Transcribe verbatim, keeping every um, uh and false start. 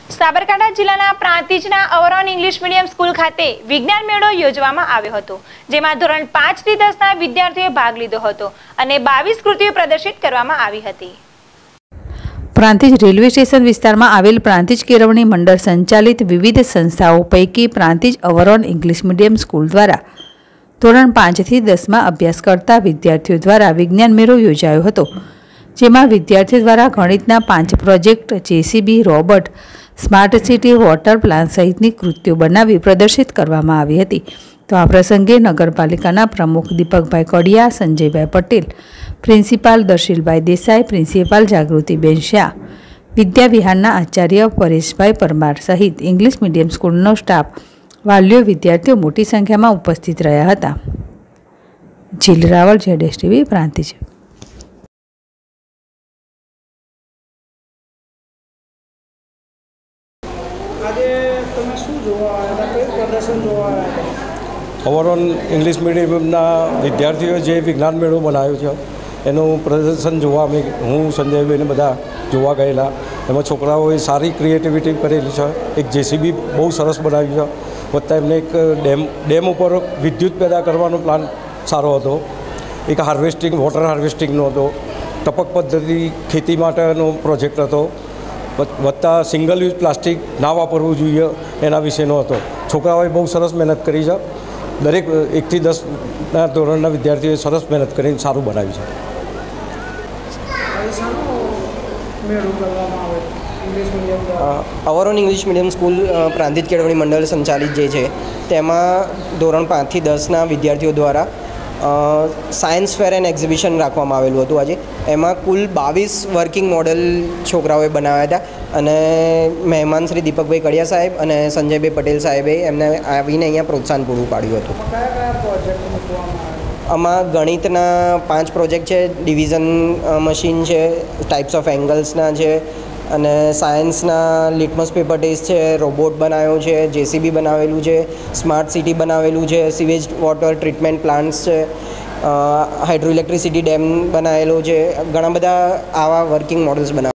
સાબરકાંઠા જિલ્લાના પ્રાંતિજના our own English medium school ખાતે વિજ્ઞાન મેળો યોજવામાં આવ્યો હતો, જેમાં ધોરણ પાંચ થી દસ ના વિદ્યાર્થીઓએ ભાગ લીધો હતો અને બાવીસ કૃતિઓ પ્રદર્શિત કરવામાં આવી હતી। પ્રાંતિજ રેલવે સ્ટેશન વિસ્તારમાં આવેલ પ્રાંતિજ કેળવણી મંડળ સંચાલિત વિવિધ સંસ્થાઓ પૈકી Prantij our own English medium school દ્વારા ધોરણ પાંચ થી દસ માં અભ્યાસ કરતા વિદ્યાર્થીઓ દ્વારા વિજ્ઞાન મેળો યોજાયો હતો, જેમાં વિદ્યાર્થીઓ દ્વારા ગણિતના પાંચ project, JCB, robot, smart city, water plant સહિતની કૃતિઓ બનાવી પ્રદર્શિત કરવામાં આવી હતી। તો આ પ્રસંગે નગરપાલિકાના પ્રમુખ દીપકભાઈ કડિયા, સંજયભાઈ પટેલ, પ્રિન્સિપાલ દર્શિલભાઈ દેસાઈ, પ્રિન્સિપાલ જાગૃતિબેન શાહ, વિદ્યાવિહારના આચાર્ય પરેશભાઈ પરમાર સહિત ઇંગ્લિશ મીડિયમ સ્કૂલનો સ્ટાફ, વાલીઓ, વિદ્યાર્થીઓ મોટી સંખ્યામાં ઉપસ્થિત રહ્યા હતા। જીલ રાવલ, જેડેશ ટીવી, પ્રાંતિજ। અવરોન ઇંગ્લિશ મીડિયમના વિદ્યાર્થીઓએ જે વિજ્ઞાન મેળો બનાવ્યો છે એનું પ્રદર્શન જોવા અમે હું સંજયભાઈને બધા જોવા ગયેલા। એમાં છોકરાઓએ સારી ક્રિએટિવિટી કરેલી છે। એક જેસીબી બહુ સરસ બનાવ્યું છે, વત્તા એમને એક ડેમ ડેમ ઉપર વિદ્યુત પેદા કરવાનો પ્લાન સારો હતો। એક હાર્વેસ્ટિંગ વોટર હાર્વેસ્ટિંગનો હતો, ટપક પદ્ધતિ ખેતી માટેનો પ્રોજેક્ટ હતો, વત્તા સિંગલ યુઝ પ્લાસ્ટિક ના વાપરવું જોઈએ એના વિશેનો હતો। છોકરાઓએ બહુ સરસ મહેનત કરી છે। દરેક એકથી દસના ધોરણના વિદ્યાર્થીઓએ સરસ મહેનત કરીને સારું બનાવ્યું છે। Our own English medium school Prantij કેળવણી મંડળ સંચાલિત જે છે તેમાં ધોરણ પાંચથી દસના વિદ્યાર્થીઓ દ્વારા સાયન્સ ફેર એન્ડ એક્ઝિબિશન રાખવામાં આવેલું હતું। આજે એમાં કુલ બાવીસ વર્કિંગ મોડલ છોકરાઓએ બનાવ્યા હતા અને મહેમાન શ્રી દીપકભાઈ કડિયા સાહેબ અને સંજયભાઈ પટેલ સાહેબે એમને આવીને અહીંયા પ્રોત્સાહન પૂરું પાડ્યું હતું। આમાં ગણિતના પાંચ પ્રોજેક્ટ છે, ડિવિઝન મશીન છે, ટાઈપ્સ ઓફ એંગલ્સના છે અને સાયન્સના લિટમસ પેપર ટેસ્ટ છે, રોબોટ બનાવ્યો છે, જેસીબી બનાવેલું છે, સ્માર્ટ સિટી બનાવેલું છે, સીવેજ વોટર ટ્રીટમેન્ટ પ્લાન્ટ્સ છે, હાઇડ્રો ઇલેક્ટ્રિસિટી ડેમ બનાવેલો છે। ઘણા બધા આવા વર્કિંગ મોડલ્સ બનાવ્યા।